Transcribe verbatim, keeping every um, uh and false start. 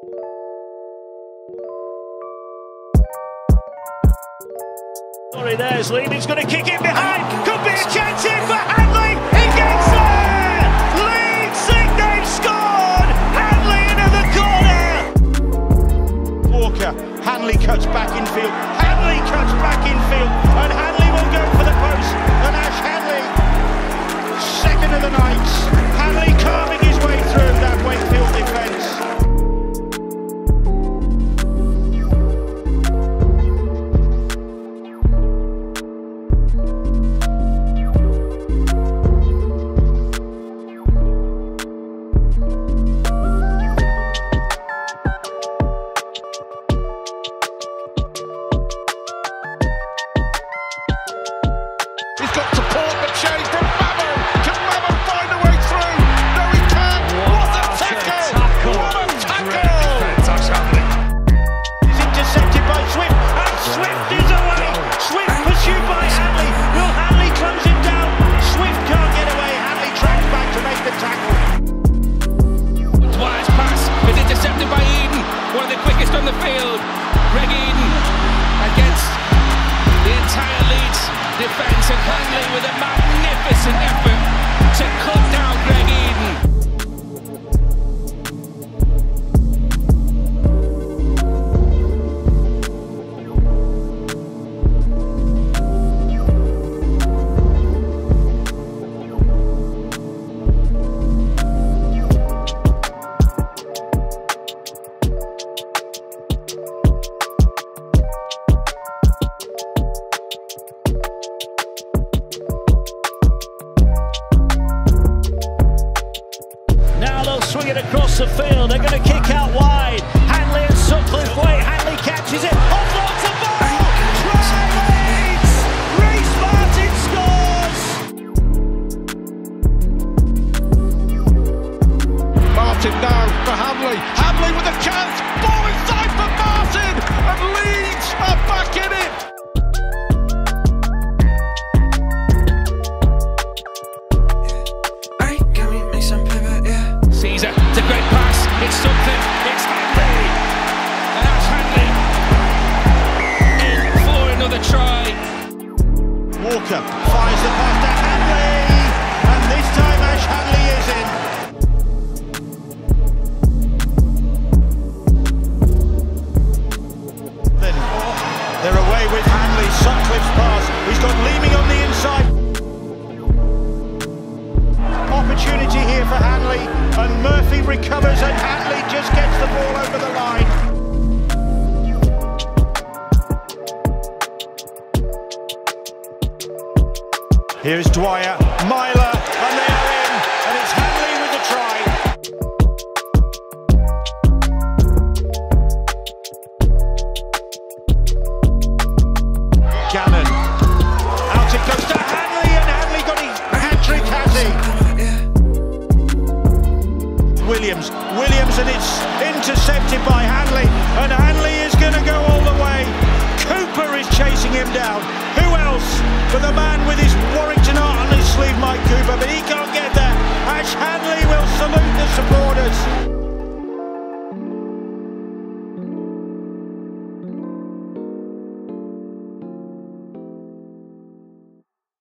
Sorry, there's Leeds going to kick it behind. Could be a chance here for Handley. He gets there. Leeds think they've scored. Handley into the corner. Walker. Handley cuts back infield. Handley cuts back infield, and Handley will go for the post. And Ash Handley, second of the night. Handley carving his way through that Wakefield defence. He's got support, but Shea from Mamo. Can Mamo find a way through? No, he can't. What a tackle! What a tackle! He's intercepted by Swift, and Swift is away. Swift pursued by Handley. Will Handley close him down? Swift can't get away. Handley tracks back to make the tackle. Dwyer's pass is intercepted by Eden, one of the quickest on the field. Greg Eden against the entire Leeds defence, and Handley with a magnificent effort to cut down Greg Eden. Swing it across the field. They're going to kick out wide. Handley and Sutcliffe wait. Handley catches it. Offloads the ball. Try Leeds. Reece Martin scores. Martin now for Handley. Handley with a chance. Ball inside for Martin. And Leeds are back in it. Caesar, it's a great pass, it's something, it's Handley, and that's Handley in for another try. Walker fires the pass to Handley, and this time Ash Handley is in. Then they're away with Handley. Sutcliffe's pass, he's got Leeming on the inside. Opportunity here for Handley, and Murphy recovers, and Handley just gets the ball over the line. Here's Dwyer, Myler, and they are in, and it's Handley with the try. Gannon, out it goes to Handley, and Handley got his hat-trick, has he? Williams, Williams, and it's intercepted by Handley, and Handley is going to go all the way. Cooper is chasing him down. Who else but the man